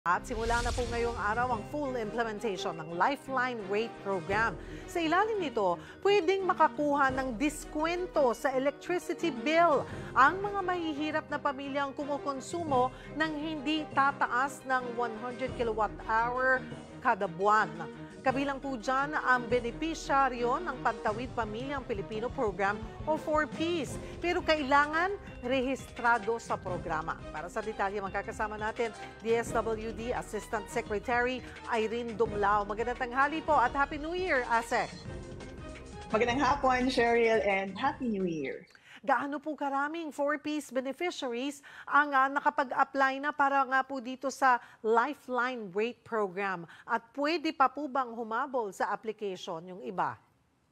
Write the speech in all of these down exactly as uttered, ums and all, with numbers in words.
At simula na po ngayong araw ang full implementation ng Lifeline Rate Program. Sa ilalim nito, pwedeng makakuha ng diskwento sa electricity bill ang mga mahihirap na pamilyang kumukonsumo ng hindi tataas ng one hundred kilowatt hour kada buwan. Kabilang po dyan ang benepisyaryo ng Pantawid Pamilyang Pilipino Program o four Ps. Pero kailangan rehistrado sa programa. Para sa detalye, magkakasama natin D S W D Assistant Secretary Irene Dumlao. Magandang tanghali po at Happy New Year, Asek. Magandang hapon, Cheryl, and Happy New Year. Gaano po karaming four Ps beneficiaries ang uh, nakapag-apply na para nga po dito sa Lifeline Rate Program? At pwede pa po bang humabol sa application yung iba?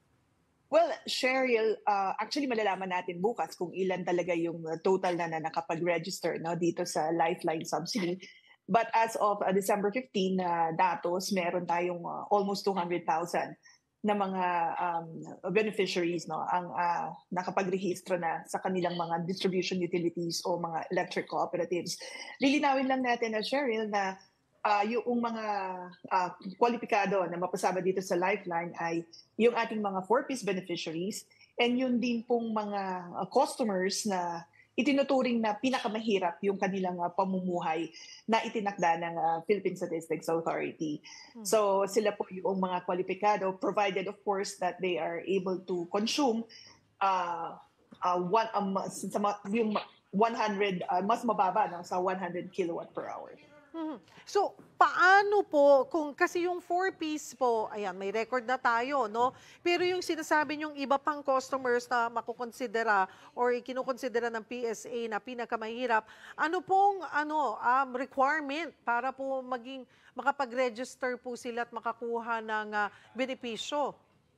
Well, Cheryl, uh, actually malalaman natin bukas kung ilan talaga yung total na, na nakapag-register no, dito sa Lifeline Subsidy. But as of uh, December fifteenth na uh, datos, meron tayong uh, almost two hundred thousand na mga um, beneficiaries no ang uh, nakapagrehistro na sa kanilang mga distribution utilities o mga electric cooperatives. Lilinawin lang natin na Cheryl na uh, yung mga uh, kwalipikado na mapasama dito sa Lifeline ay yung ating mga four Ps beneficiaries and yun din pong mga uh, customers na itinuturing na pinakamahirap yung kanilang uh, pamumuhay na itinakda ng uh, Philippine Statistics Authority. Hmm. So sila po yung mga kwalipikado, provided of course that they are able to consume uh, uh, one, um, sa, yung one hundred, uh, mas mababa no, sa one hundred kilowatt per hour. Hmm. So, paano po, kung kasi yung four Ps po, ayan, may record na tayo, no? Pero yung sinasabi yung iba pang customers na makukonsidera or ikinukonsidera ng P S A na pinakamahirap, ano pong ano, um, requirement para po maging makapag-register po sila at makakuha ng uh, benepisyo?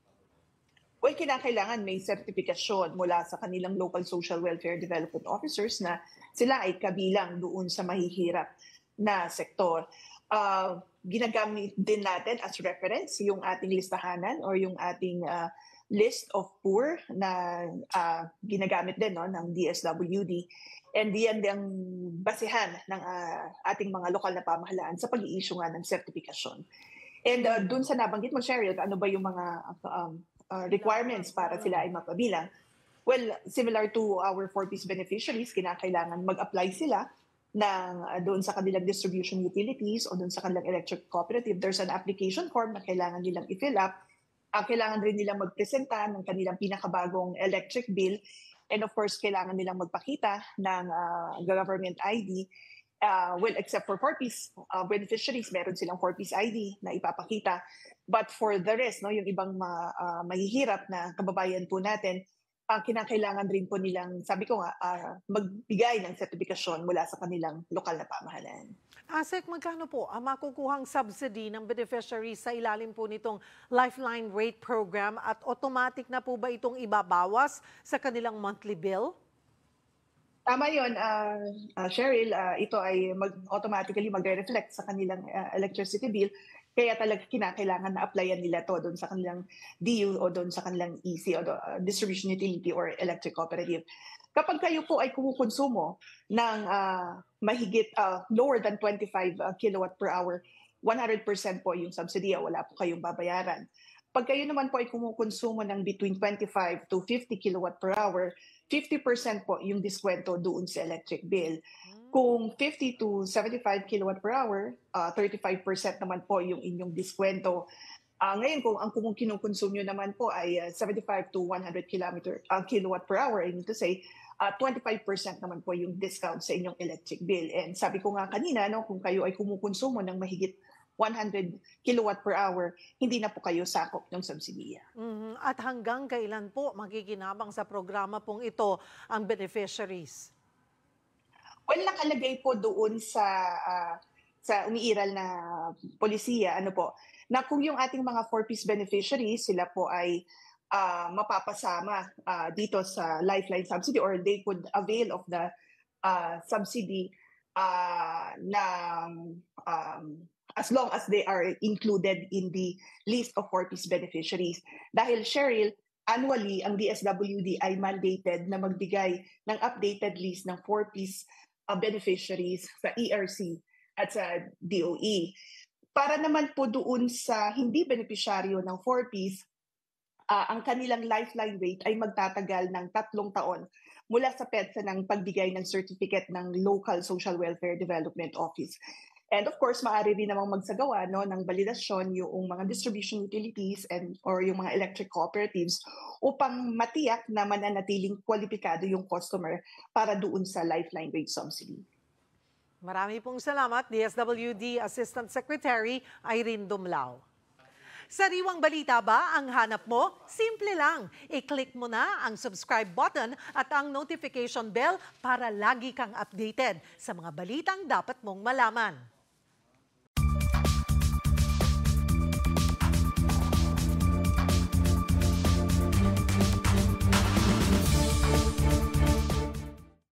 Well, kinakailangan may sertifikasyon mula sa kanilang local social welfare development officers na sila ay kabilang doon sa mahihirap na sektor. Uh, ginagamit din natin as reference yung ating listahanan or yung ating uh, list of poor na uh, ginagamit din no, ng D S W D. And yan ang basihan ng uh, ating mga lokal na pamahalaan sa pag-i-issue nga ng sertifikasyon. And uh, dun sa nabanggit mo, Cheryl, ano ba yung mga um, uh, requirements para sila ay mapabilang? Well, similar to our four Ps beneficiaries, kinakailangan mag-apply sila ng uh, doon sa kanilang distribution utilities o doon sa kanilang electric cooperative. There's an application form na kailangan nilang i-fill up. Uh, kailangan rin nilang magpresenta ng kanilang pinakabagong electric bill. And of course, kailangan nilang magpakita ng uh, government I D. Uh, well, except for four Ps uh, beneficiaries, meron silang four Ps I D na ipapakita. But for the rest, no, yung ibang ma, uh, mahihirap na kababayan po natin, Uh, kinakailangan rin po nilang, sabi ko nga, uh, magbigay ng sertifikasyon mula sa kanilang lokal na pamahalaan. Asek, magkano po ang makukuhang subsidy ng beneficiaries sa ilalim po nitong Lifeline Rate Program at automatic na po ba itong ibabawas sa kanilang monthly bill? Tama yun, uh, uh, Cheryl, uh, ito ay mag automatically magre-reflect sa kanilang uh, electricity bill. Kaya talaga kinakailangan na applyan nila to doon sa kanilang D U o doon sa kanilang E C o uh, distribution utility or electric cooperative. Kapag kayo po ay kumukonsumo ng uh, mahigit uh, lower than twenty-five uh, kilowatt per hour, one hundred percent po yung subsidy, wala po kayong babayaran. Pag kayo naman po ay kumukonsumo ng between twenty-five to fifty kilowatt per hour, fifty percent po yung diskwento doon sa electric bill. Kung fifty to seventy-five kilowatt per hour, uh, thirty-five percent naman po yung inyong diskwento. Uh, ngayon, kung ang kung kinukonsume nyo naman po ay uh, seventy-five to one hundred kilometer, uh, kilowatt per hour, I mean to say, uh, twenty-five percent naman po yung discount sa inyong electric bill. And sabi ko nga kanina, no, kung kayo ay kumukonsumo ng mahigit one hundred kilowatt per hour, hindi na po kayo sakop ng subsidiya. Mm-hmm. At hanggang kailan po makikinabang sa programa pong ito ang beneficiaries? Well, nakalagay po doon sa uh, sa umiiral na polisiya, ano po, na kung yung ating mga four Ps beneficiaries, sila po ay uh, mapapasama uh, dito sa Lifeline Subsidy or they could avail of the uh, subsidy uh, na um, as long as they are included in the list of four Ps beneficiaries. Dahil, Cheryl, annually, ang D S W D ay mandated na magbigay ng updated list ng four Ps uh, beneficiaries sa E R C at sa D O E. Para naman po doon sa hindi benepisyaryo ng four Ps, uh, ang kanilang lifeline rate ay magtatagal ng tatlong taon mula sa PEDSA ng pagbigay ng certificate ng Local Social Welfare Development Office. And of course, maaari rin namang magsagawa no, ng validasyon yung mga distribution utilities and or yung mga electric cooperatives upang matiyak na mananatiling kwalipikado yung customer para doon sa lifeline rate subsidy. Marami pong salamat, D S W D Assistant Secretary Irene Dumlao. Sariwang balita ba ang hanap mo? Simple lang. I-click mo na ang subscribe button at ang notification bell para lagi kang updated sa mga balitang dapat mong malaman.